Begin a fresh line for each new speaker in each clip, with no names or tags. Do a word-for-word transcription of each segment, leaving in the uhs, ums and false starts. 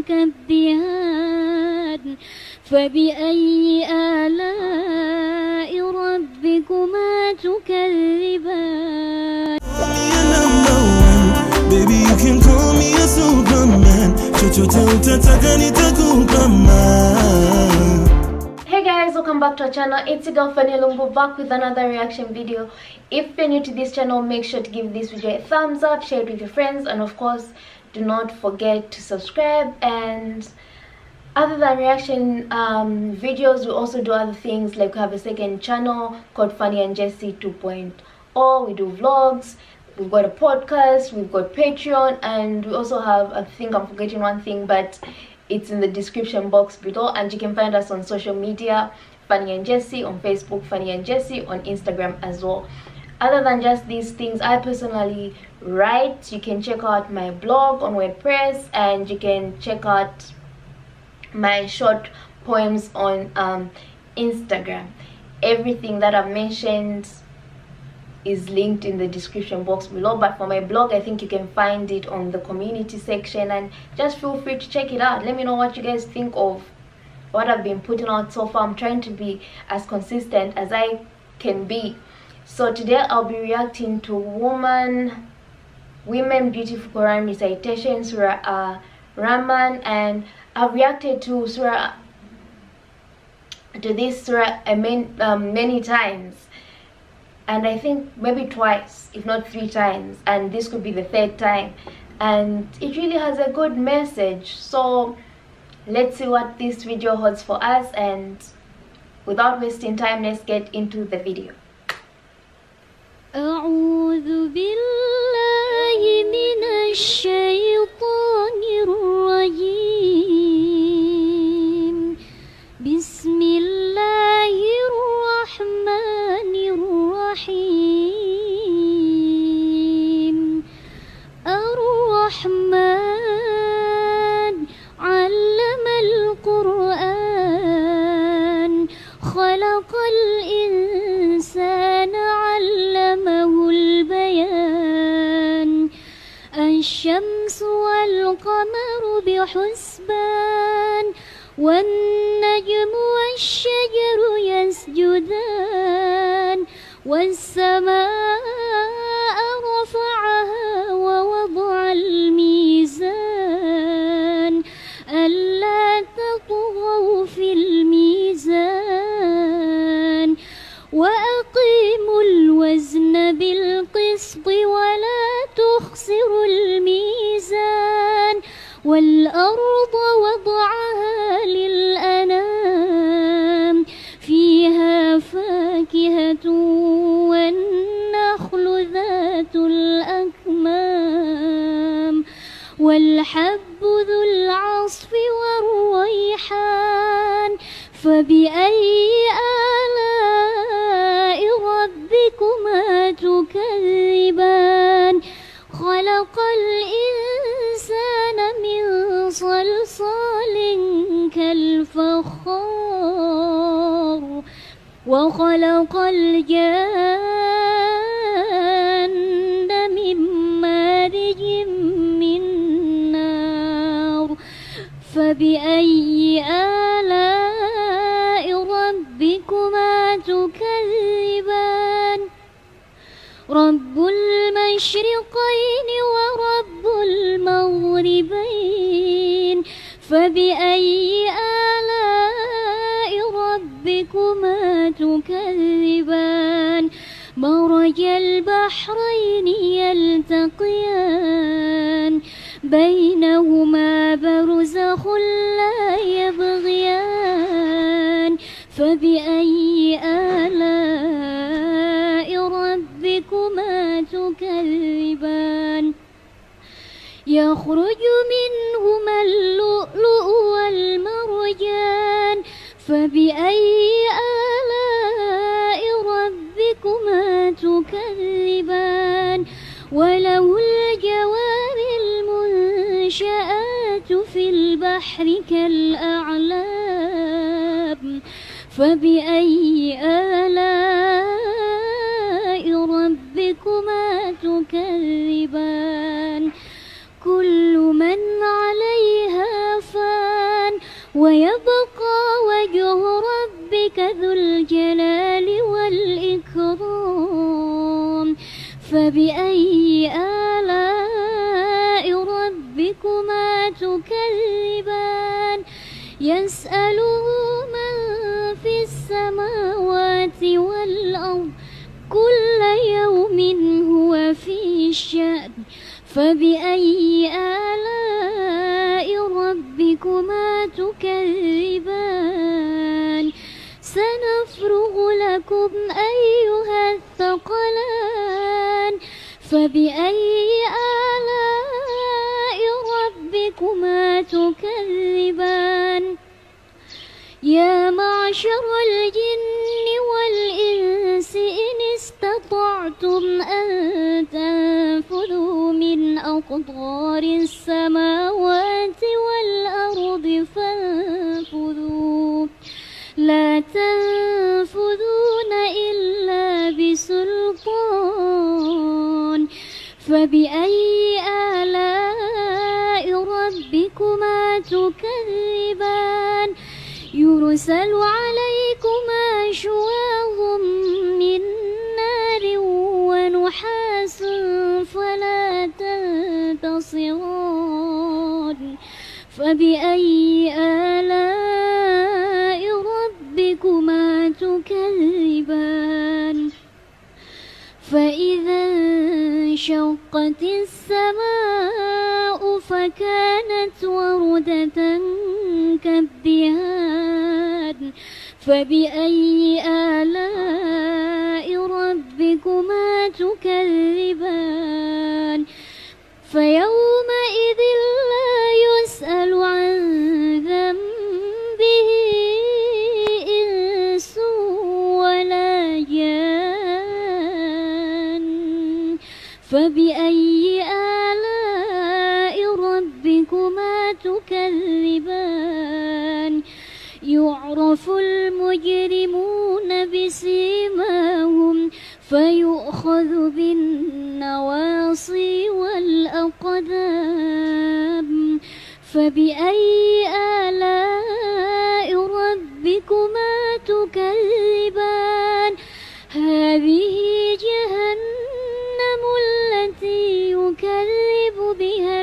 تكذبان فبأي آلاء ربكما تكذبان.
Baby, you can call me a Superman.
Hey guys, welcome back to our channel. It's your girl Fanny Lungu back with another reaction video. If you're new to this channel, make sure to give this video a thumbs up, share it with your friends, and of course do not forget to subscribe. And other than reaction um, videos, we also do other things, like we have a second channel called Fanny and Jessie two point oh. We do vlogs, we've got a podcast, we've got Patreon, and we also have, I think I'm forgetting one thing, but it's in the description box below. And you can find us on social media, Fanny and Jessie on Facebook, Fanny and Jessie on Instagram as well. Other than just these things, I personally write. You can check out my blog on WordPress, and you can check out my short poems on um, Instagram. Everything that I've mentioned is linked in the description box below, but for my blog, I think you can find it on the community section, and just feel free to check it out. Let me know what you guys think of what I've been putting out so far. I'm trying to be as consistent as I can be. So today I'll be reacting to woman women beautiful Quran recitation, Surah uh, Rahman, and I've reacted to Surah to this Surah uh, many, um, many times, and I think maybe twice, if not three times, and this could be the third time, and it really has a good message. So let's see what this video holds for us, and without wasting time, let's get into the video.
أعوذ بالله من الشيطان الرجيم. بسم الله الرحمن الرحيم. الرحمن علم القرآن خلق الإنسان علمه البيان. الشمس والقمر بحسبان والنجم والشجر يسجدان والسماء رفعها ووضع الميزان ألا تطغوا في الميزان وأقيموا الوزن بالقسط ولا تخسروا الميزان والأرض وضعها للأنام فيها فاكهة والنخل ذات الأكمام والحب ذو العصف والريحان فبأي آلاء ربكما تكذبان. خلق الإنسان من صلصال كالفخار وخلق الجان من مارج من نار فبأي آلاء ربكما تكذبان. رب المشرقين ورب المغربين فبأي آلاء ربكما تكذبان. مرج البحرين يلتقيان بينهما برزخ لا يبغيان فبأي آلاء ربكما تكذبان. يخرج منهما اللؤلؤ والمرجان فبأي آلاء ربكما تكذبان. وله الجوار المنشآت في البحر كالأعلام فبأي آلاء ربكما تكذبان. كل من عليها فان ويبقى وجه ربك ذو الجلال والإكرام فبأي آلاء ربكما تكذبان يسأله من في السماوات والأرض كل يوم هو في شأن فبأي آلاء ربكما تكذبان سنفرغ لكم أيها الثقلان فبأي آلاء ربكما تكذبان يا معشر الجن والإنس إن استطعتم أن تنفذوا من أقطار السماوات والأرض فانفذوا لا تنفذون إلا بسلطان فبأي آلاء ربكما تكذبان يرسل عليكما شواظ من نار ونحاس فلا تنتصران فبأي آلاء ربكما تكذبان فإذا انشقت السماء فكانت وردة كالدهان فبأي آلاء ربكما تكذبان فيومئذ لا يسأل عن ذنبه إنس ولا جان فبأي آلاء ربكما تكذبان يعرف المجرمون بسيماهم فيؤخذ بالنواصي والأقدام فبأي آلاء ربكما تكذبان هذه جهنم التي يكذب بها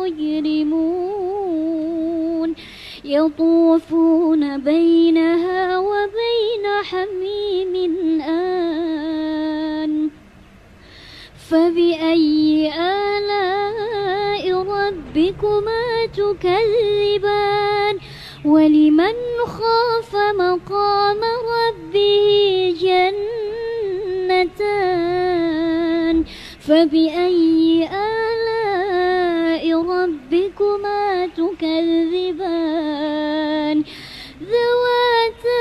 المجرمون يطوفون بينها وبين حميم آن فبأي آلاء ربكما تكذبان ولمن خاف مقام ربه جنتان فبأي آلاء ربكما تكذبان ذواتا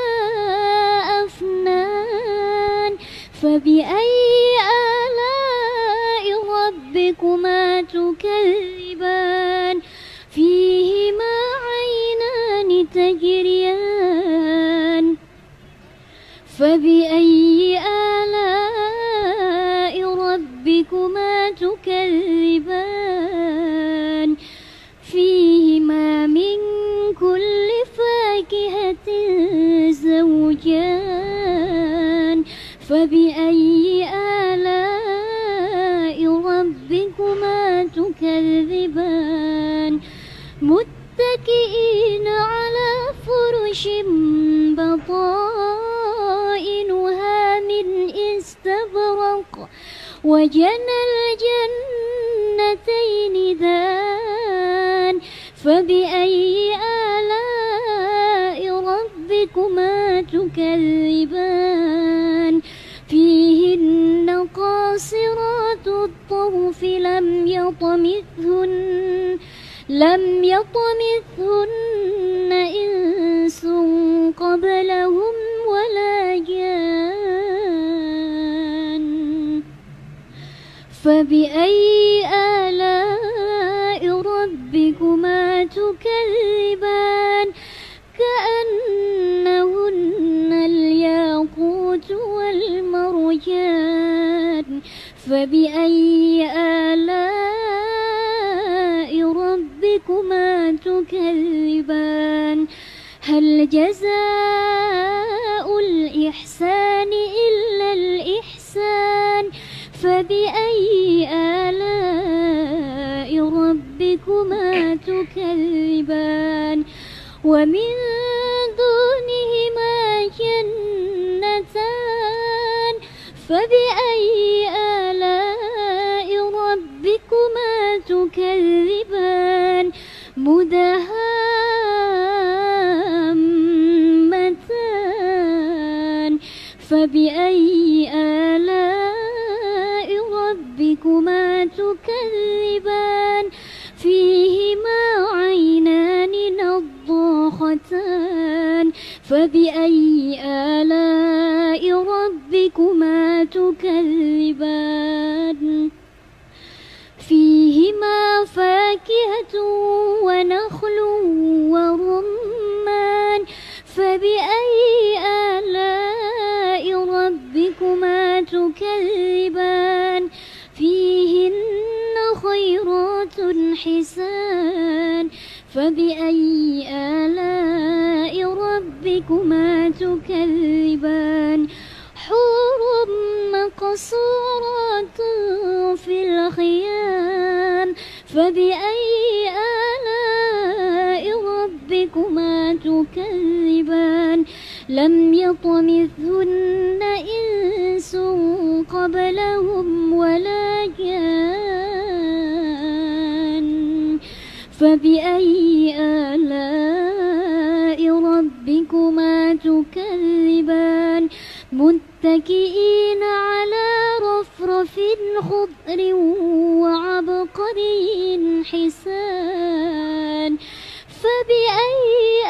أفنان فبأي آلاء ربكما تكذبان فيهما عينان تجريان فبأي آلاء ربكما تكذبان فيهما من كل فاكهة زوجان فبأي آلاء ربكما تكذبان متكئين على فرش بطائنها من استبرق وجنى الجنتين دان فبأي آلاء ربكما تكذبان فيهن قاصرات الطرف لم يطمثهن لم يطمثهن إنس قبلهم ولا جان فبأي آلاء ربكما تكذبان كأنهن الياقوت والمرجان فبأي آلاء ربكما تكذبان تكذبان هل جزاء الإحسان إلا الإحسان فبأي آلاء ربكما تكذبان ومن دونهما جنتان فبأي آلاء ربكما تكذبان مدهامتان فبأي آلاء ربكما تكذبان فيهما عينان نضاختان فبأي آلاء ربكما تكذبان فيهما فاكهة ونخل ورمان فبأي آلاء ربكما تكذبان فيهن خيرات حسان فبأي آلاء ربكما تكذبان حور مقصورات في الخيام فبأي آلاء ربكما تكذبان لم يطمثهن إنس قبلهم ولا جان فبأي آلاء ربكما تكذبان متكئين على رفرف خضر وعبقري حسان فبأي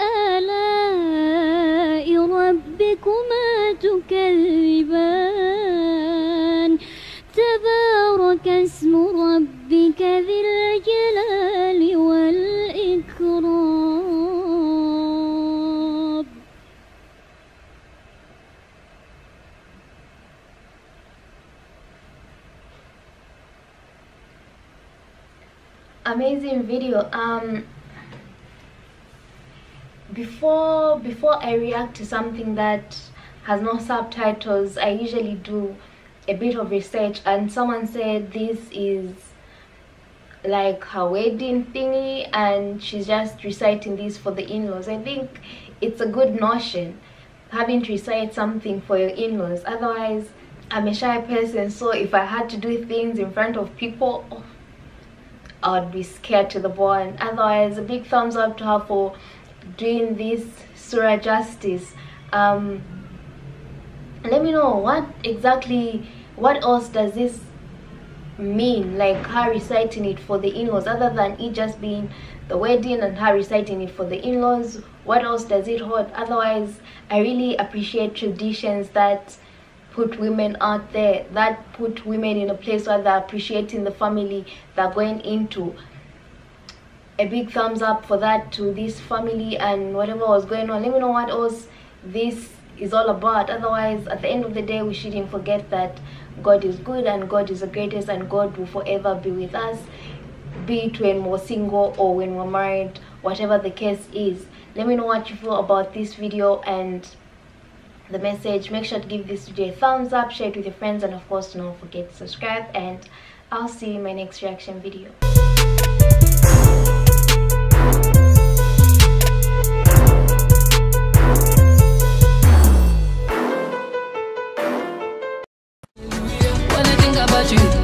آلاء ربكما تكذبان تبارك اسم ربك ذي الجلال والإكرام.
Amazing video. Um before before I react to something that has no subtitles, I usually do a bit of research, and someone said this is like her wedding thingy and she's just reciting this for the in-laws. I think it's a good notion, having to recite something for your in-laws. Otherwise, I'm a shy person, so if I had to do things in front of people, oh, I would be scared to the bone. Otherwise, a big thumbs up to her for doing this surah justice. Um, let me know what exactly, what else does this mean, like her reciting it for the in-laws, other than it just being the wedding and her reciting it for the in-laws. What else does it hold? Otherwise, I really appreciate traditions that put women out there, that put women in a place where they're appreciating the family they're going into. A big thumbs up for that to this family and whatever was going on. Let me know what else this is all about. Otherwise, at the end of the day, we shouldn't forget that God is good and God is the greatest, and God will forever be with us, be it when we're single or when we're married, whatever the case is. Let me know what you feel about this video and the message. Make sure to give this video a thumbs up, share it with your friends, and of course, do not forget to subscribe, and I'll see you in my next reaction video.
When I think about you